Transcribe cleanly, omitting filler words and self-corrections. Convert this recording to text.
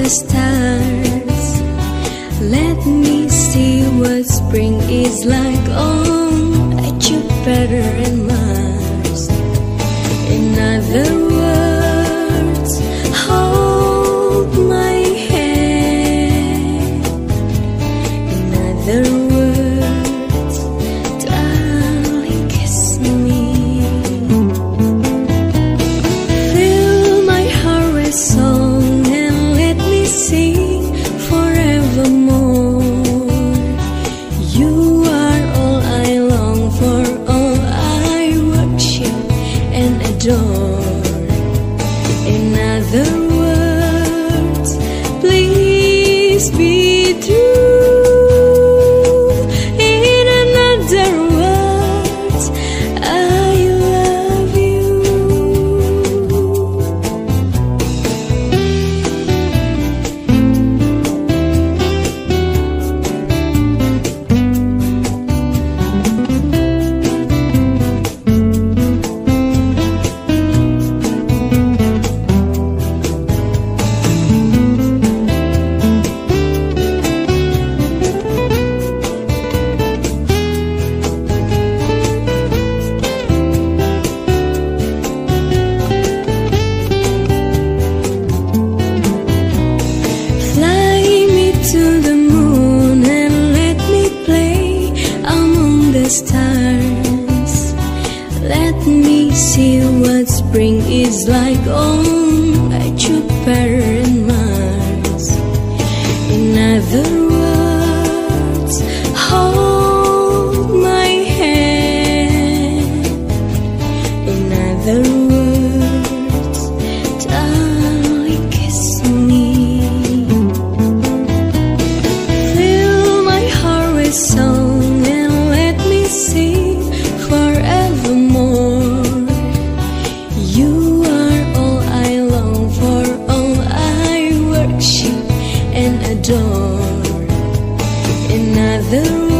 the stars. Let me see what spring is like on Jupiter and Mars. In other words, hold my hand. In other words, darling, kiss me. Fill my heart with song and let me sing forevermore. You are all I long for, all I worship and adore. In other words, please be true. In another words, I love you. Fly me to the moon and let me play among the stars. Let me see what spring is like on Jupiter and Mars. In other words, hold my hand. In other words, darling, kiss me. Fill my heart with song and let me sing forevermore. You are all I long for, all I worship and adore. In other